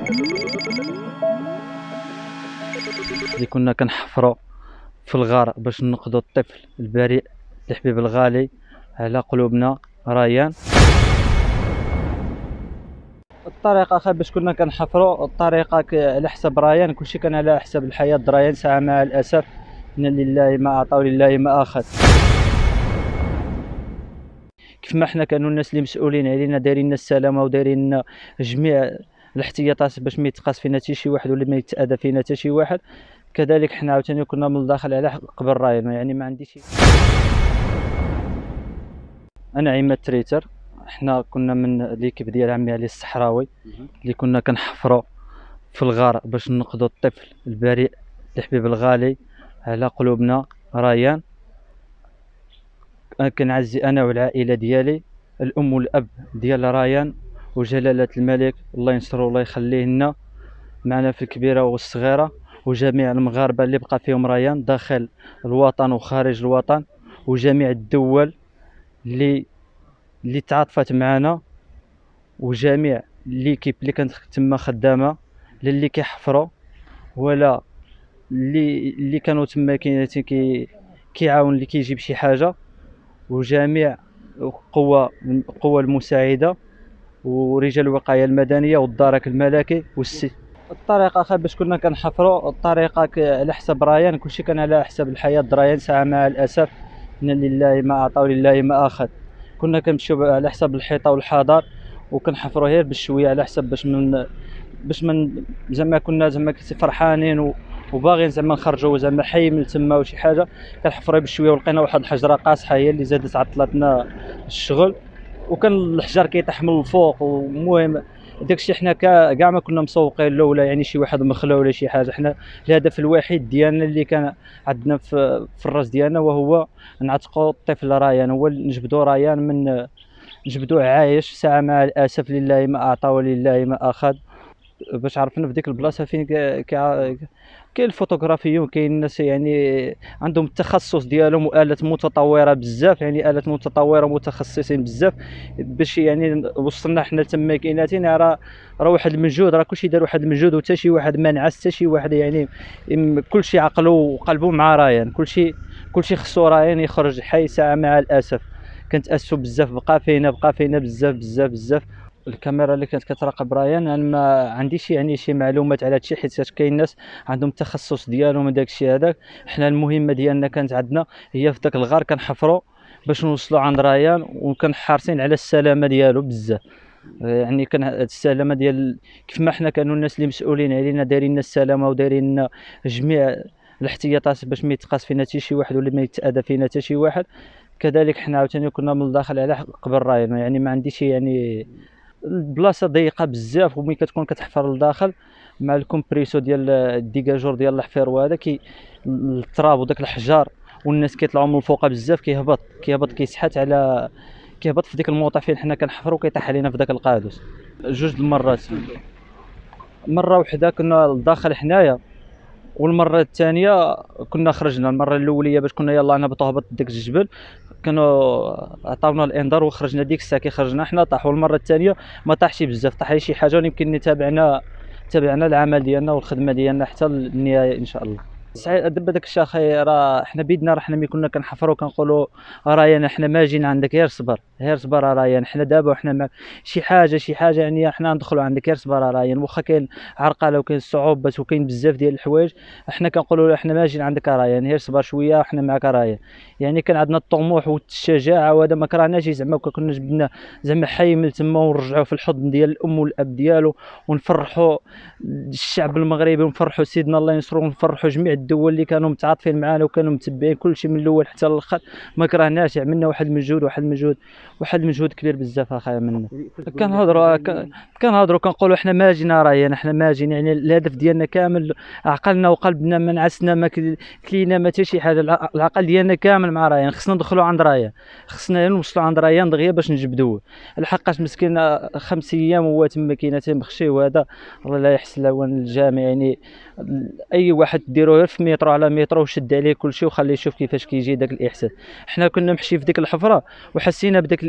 اللي كنا كنحفروا في الغار باش ننقذوا الطفل البريء الحبيب الغالي على قلوبنا ريان. الطريقه اخا باش كنا كنحفروا الطريقه على حساب ريان، كلشي كان على حساب الحياه. ريان ساعه مع الاسف ان لله ما اعطى ولله ما اخذ. كيف ما حنا كانوا الناس اللي مسؤولين علينا دايرين لنا السلامه ودايرين لنا جميع الاحتياطات باش ما يتقاس فينا حتى شي واحد ولا ما يتاذى فينا حتى شي واحد، كذلك حنا عاوتاني كنا من الداخل على قبل راينا. يعني ما عنديش. انا عماد تريتر، حنا كنا من ليكيب ديال عمي علي الصحراوي اللي كنا كنحفروا في الغار باش ننقذوا الطفل البريء الحبيب الغالي على قلوبنا ريان. كنعزي انا والعائله ديالي، الام والاب ديال ريان وجلاله الملك الله ينصرو الله يخليه لنا معنا في الكبيره والصغيره، وجميع المغاربه اللي بقى فيهم ريان داخل الوطن وخارج الوطن، وجميع الدول اللي تعاطفت معنا، وجميع ليكيب اللي كانت تما خدامه، اللي كيحفروا ولا اللي كانوا تما كيعاون اللي كيجيب شي حاجه، وجميع القوى المساعده ورجال الوقايه المدنيه والدرك الملكي الطريقه اخا باش كنا كنحفروا الطريقه على حساب ريان، كلشي كان على حساب الحياه. ريان ساعه مع الاسف ان لله ما اعطى ولله ما اخذ. كنا كنمشيو على حساب الحيطه والحذر وكنحفروا غير بالشويه على حساب باش من زعما كنا زعما فرحانين وباغيين زعما نخرجوا زعما حي من تما وشي حاجه، كنحفروا بشويه ولقينا واحد الحجره قاصحه هي اللي زادت عطلتنا الشغل، وكان الحجر كيطيح من الفوق. والمهم داكشي حنا كاع ما كنا مسوقين له ولا يعني شي واحد مخلو ولا شي حاجه. حنا الهدف الوحيد ديالنا اللي كان عندنا في الراس ديالنا وهو نعتقوا الطفل ريان، هو نجبدوا ريان من نجبدوه عايش. ساعه مع الاسف لله ما اعطى ولله ما اخذ. باش عرفنا في ديك البلاصه فين كاين الفوتوغرافيون، كاين الناس يعني عندهم التخصص ديالهم وآلات متطوره بزاف، يعني آلات متطوره متخصصين بزاف باش يعني وصلنا حنا لتماكناتين. راه واحد المجهود، راه كلشي دار واحد المجهود، وتا شي واحد ما نعس، حتى شي واحد يعني كلشي عقله وقلبه مع ريان، كلشي خصو ريان يخرج حي. ساعه مع الاسف كنتاسفوا بزاف، بقى فينا بزاف بزاف بزاف. الكاميرا اللي كانت كتراقب ريان، انا ما عنديش يعني شي معلومات على هادشي، حيت كاين ناس عندهم التخصص ديالهم من داكشي هذاك. حنا المهمه ديالنا كانت عندنا هي في داك الغار كنحفروا باش نوصلوا عند ريان، وكان حارسين على السلامه ديالو بزاف. يعني كان السلامه ديال كيف ما حنا كانوا الناس اللي مسؤولين علينا دايرين لنا السلامه ودايرين لنا جميع الاحتياطات باش ما يتقاس فينا حتى شي واحد ولا ما يتاذى فينا حتى شي واحد، كذلك حنا عاوتاني كنا من الداخل على قبل ريان. يعني ما عنديش يعني البلاصه ضيقه بزاف، وملي كتكون كتحفر لداخل مع الكومبريسو ديال الديكاجور ديال الحفير وهذا التراب وداك الحجار والناس كيطلعوا من الفوق بزاف، كيهبط كيسحت على كيهبط في ديك الموطه فين حنا كنحفروا وكيطيح علينا في داك القادوس. جوج المرات، مره وحده كنا لداخل حنايا، والمره الثانيه كنا خرجنا. المره الاوليه باش كنا يلاه نهبطوا هبط داك الجبل، كانوا عطاونا الانذار وخرجنا ديك الساعه. كي خرجنا حنا طاحوا. المره الثانيه ما طاحش بزاف، طاح شي حاجه، ويمكن تابعنا العمل ديالنا والخدمه ديالنا حتى النهايه ان شاء الله. دابا داك الشيء اخي، راه حنا بيدنا، راه حنا ملي كنا كنحفروا كنقولوا ريان حنا ما جينا عندك، غير صبر ريان، حنا دابا وحنا شي حاجه يعني حنا ندخلوا عندك، غير صبر ريان. واخا كاين عرقله وكاين صعوبات وكاين بزاف ديال الحوايج، حنا كنقولوا له حنا ما جينا عندك ريان، غير صبر شويه وحنا معك ريان. يعني كان عندنا الطموح والشجاعه، وهذا ما كرهناش زعما كنا جبنا زعما حي من تما ونرجعوا في الحضن ديال الام والاب ديالو، ونفرحوا الشعب المغربي، ونفرحوا سيدنا الله ينصرو، ونفرحوا جميع الدول اللي كانوا متعاطفين معنا وكانوا متبعين كلشي من الاول حتى الاخر. ما كرهناش، عملنا واحد المجهود كبير بزاف اخايا منا. كنهضروا كنقولوا حنا ما جينا ريان، حنا ما جينا، يعني الهدف ديالنا كامل عقلنا وقلبنا، ما نعسنا ما كلينا ما حتى شي حاجه. العقل ديالنا كامل مع ريان، خصنا ندخلوا عند ريان، خصنا نوصلوا عند ريان دغيا باش نجبدوه. لحقاش مسكين 5 ايام وهو تما كاين مخشي، وهذا الله لا يحسن العوان الجامع. يعني اي واحد ديروه في مترو على مترو وشد عليه كلشي وخليه يشوف كيفاش كيجي داك الاحساس. حنا كنا نمشي في ديك الحفره وحسينا بداك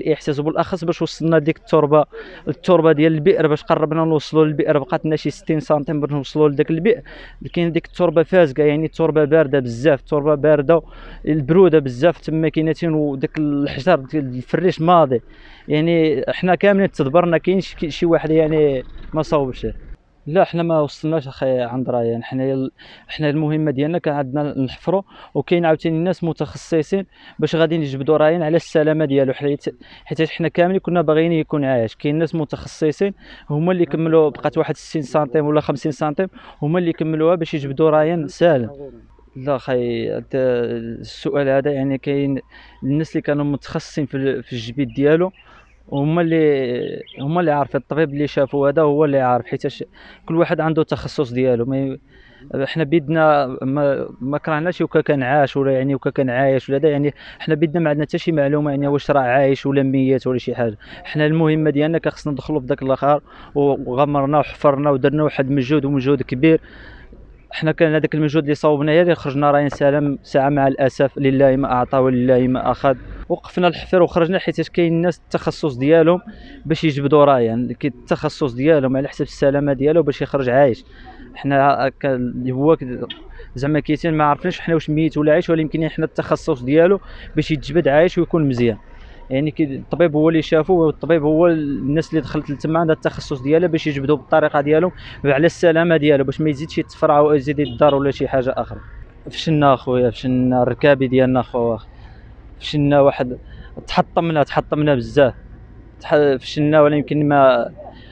الاحساس، وبالاخص باش وصلنا ديك التربه ديال البئر، باش قربنا نوصلوا للبئر بقات لنا شي 60 سنتيم باش نوصلوا لذاك البئر. كاين ديك التربه فازقه، يعني التربه بارده بزاف، التربه بارده البروده بزاف تما كايناتين، وداك الحجر ديال الفريش ماضي. يعني حنا كاملين تدبرنا، كاين شي واحد يعني ما صوبش. لا حنا ما وصلناش اخي عند رايان. حنا المهمه ديالنا كان عندنا نحفروا، وكاين عاوتاني الناس متخصصين باش غادي يجبدوا رايان على السلامه ديالو، حيت حنا كاملين كنا باغيين يكون عايش. كاين ناس متخصصين هما اللي كملوا، بقات واحد 60 سنتيم ولا 50 سنتيم هما اللي كملوها باش يجبدوا رايان سالم. لا خي السؤال هذا يعني كاين الناس اللي كانوا متخصصين في الجبيد ديالو، هما اللي عارفين. الطبيب اللي شافوا هذا هو اللي عارف، حيت كل واحد عنده تخصص ديالو. احنا بيدنا ما كرهناش وكا كان عاش ولا يعني وكا كان عايش ولا هذا، يعني احنا بيدنا ما عندنا حتى شي معلومه يعني واش راه عايش ولا ميت ولا شي حاجه. احنا المهمه ديالنا خصنا ندخلوا في ذاك الاخر، وغمرنا وحفرنا ودرنا واحد ومجهود كبير. حنا كان هذاك المجهود اللي صوبناه اللي خرجنا راين سلام ساعه، مع الاسف لله ما اعطى ولله ما اخذ. وقفنا الحفر وخرجنا حيت كاين الناس التخصص ديالهم باش يجبدوا رايان، كاين التخصص ديالهم على حسب السلامه ديالو باش يخرج عايش. حنا هو زعما كيتين ما عرفناش حنا واش ميت ولا عايش، ولا يمكن حنا التخصص ديالو باش يتجبد عايش ويكون مزيان. يعني الطبيب هو اللي شافو، والطبيب هو الناس اللي دخلت لتما عندها التخصص ديالها باش يجبدوا بالطريقه ديالهم على السلامه ديالو، باش ما يزيدش يتفرع او يزيد يدار ولا شي حاجه اخرى. فشلنا اخويا، فشلنا الركابي ديالنا اخويا، فشلنا واحد تحطمنا بزاف، فشلنا. ولا يمكن ما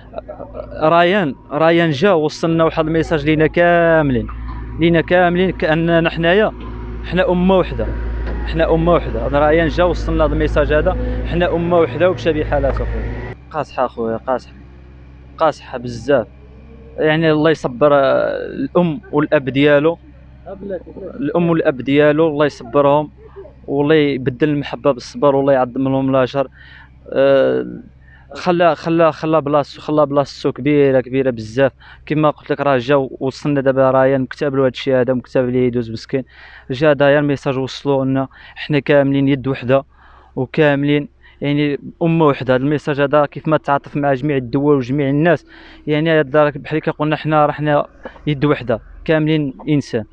رايان جا وصلنا واحد الميساج لينا كاملين كاننا حنا امه وحده. رايان جا وصلنا هذا الميساج هذا، حنا امه وحده وبشبيه حالات اخويا. قاصحه اخويا، قاصحه بزاف. يعني الله يصبر الام والاب ديالو، الله يصبرهم، والله يبدل المحبه بالصبر، والله يعظم لهم الاجر. خلا بلاصتو كبيره بزاف. كما قلت لك راه جا وصلنا دابا رايان مكتاب له هذا الشيء هذا، مكتاب ليه يدوز مسكين. جا داير الميساج وصلوا لنا، حنا كاملين يد وحده وكاملين يعني امه وحده. هذا الميساج هذا كيف ما تعاطف مع جميع الدول وجميع الناس، يعني هذا بحال كقلنا حنا يد وحده كاملين انسان.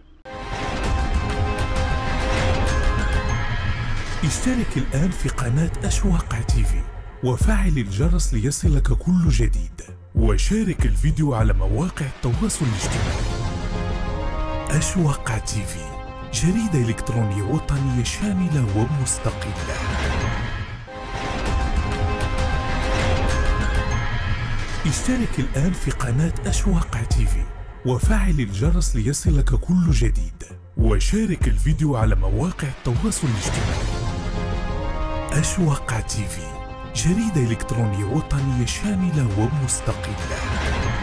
اشترك الآن في قناة أشواق تيفي وفعل الجرس ليصلك كل جديد، وشارك الفيديو على مواقع التواصل الاجتماعي. أشواق تيفي، جريدة إلكترونية وطنية شاملة ومستقلة. اشترك الآن في قناة أشواق تيفي وفعل الجرس ليصلك كل جديد، وشارك الفيديو على مواقع التواصل الاجتماعي. أشواق تيفي، جريدة إلكترونية وطنية شاملة ومستقلة.